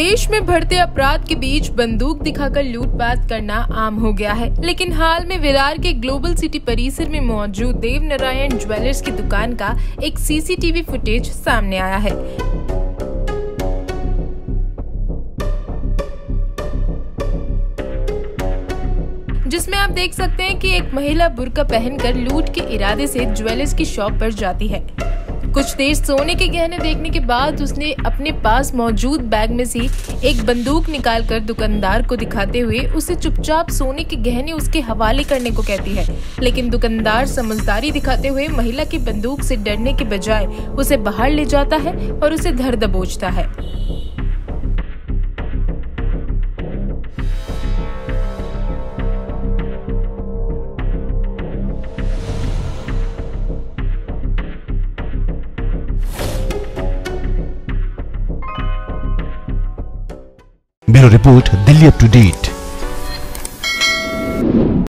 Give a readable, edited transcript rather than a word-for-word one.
देश में बढ़ते अपराध के बीच बंदूक दिखाकर लूटपाट करना आम हो गया है, लेकिन हाल में विरार के ग्लोबल सिटी परिसर में मौजूद देव नारायण ज्वेलर्स की दुकान का एक सीसीटीवी फुटेज सामने आया है। जिसमें आप देख सकते हैं कि एक महिला बुर्का पहनकर लूट के इरादे से ज्वेलर्स की शॉप पर जाती है। कुछ देर सोने के गहने देखने के बाद उसने अपने पास मौजूद बैग में से एक बंदूक निकालकर दुकानदार को दिखाते हुए उसे चुपचाप सोने के गहने उसके हवाले करने को कहती है, लेकिन दुकानदार समझदारी दिखाते हुए महिला की बंदूक से डरने के बजाय उसे बाहर ले जाता है और उसे धर दबोचता है। Bureau report, Delhi up to date.